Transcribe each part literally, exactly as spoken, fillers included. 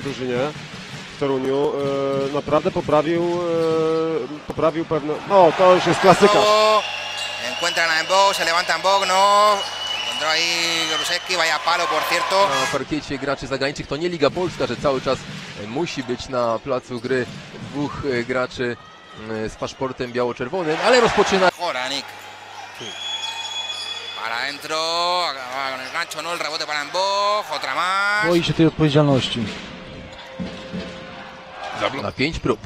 drużynie w Toruniu. E, naprawdę poprawił, e, poprawił pewne... No, to już jest klasyka. Encuentran a Mbok, se levanta Mbok, no. Encontró ahí Gruszewski, vaya palo, por cierto. Na parkiecie graczy zagranicznych to nie Liga Polska, że cały czas musi być na placu gry dwóch graczy z paszportem biało-czerwonym, ale rozpoczyna... Joranik. Para adentro, acaba con el gancho, no, el rebote para Mbok, otra más. Boi się tej odpowiedzialności. Na pięć prób.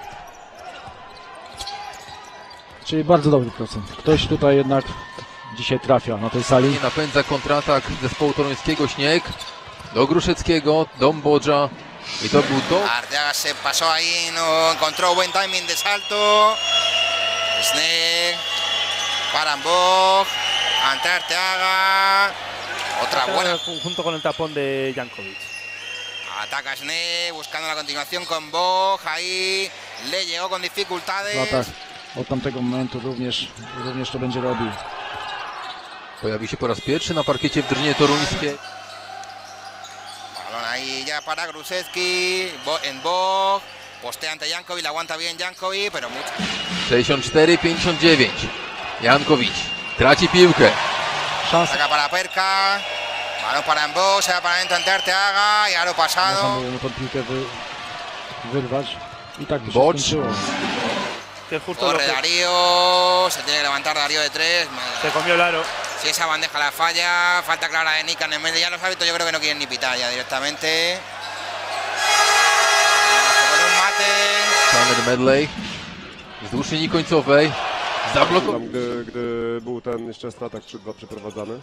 Czyli bardzo dobry procent. Ktoś tutaj jednak dzisiaj trafia na tej sali. Nie napędza kontratak zespołu toruńskiego. Śnieg do Gruszeckiego, do Mbodża. I to był to. Arteaga se pasó ahí, no encontró buen timing de salto. Śnieg para Mbok, ante Arteaga. Otra buena. Junto con el tapón de Jankovic. Ataca Śnieg, buscando la continuación con Mbok, ahí le llegó con dificultades. No tak, od tamtego momentu również, również to będzie robił. Pojawi się po raz pierwszy na parkiecie w drużynie toruńskiej. Balón ahí ya para Gruszewski, Mbok, postea ante Jankovic, la aguanta bien Jankovic, pero mucho. sześćdziesiąt cztery pięćdziesiąt dziewięć. Jankowicz traci piłkę. Szansa. Saca para Perka, balón para Mbok, se va para adentro ante Arteaga y a lo pasado. Można było mu tą piłkę wy, wyrwać i tak by się Bocz. skończyło. Que justo lo Corre que Darío, se tiene que levantar Darío de tres. se comió el aro. Si esa bandeja la falla, falta clara de Nika en el medio. Ya los hábitos yo creo que no quieren ni pitar ya directamente. Con un mate. Samer Medley wzdłuż linii końcowej. Zablokował. Tam, gdy, gdy był ten jeszcze atak trzy dwa przeprowadzany.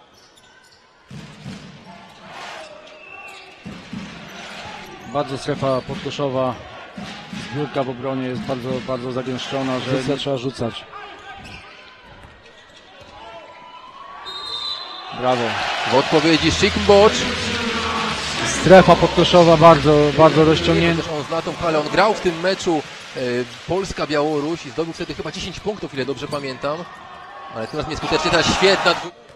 Bardzo strefa podkoszowa. Zbiórka w obronie jest bardzo, bardzo zagęszczona, że nie trzeba rzucać. Brawo. W odpowiedzi Szikmbocz. Strefa podkoszowa bardzo, bardzo rozciągnięta. On zna tą falę, on grał w tym meczu e, Polska-Białoruś i zdobył wtedy chyba dziesięć punktów, ile dobrze pamiętam. Ale teraz nieskutecznie, teraz świetna...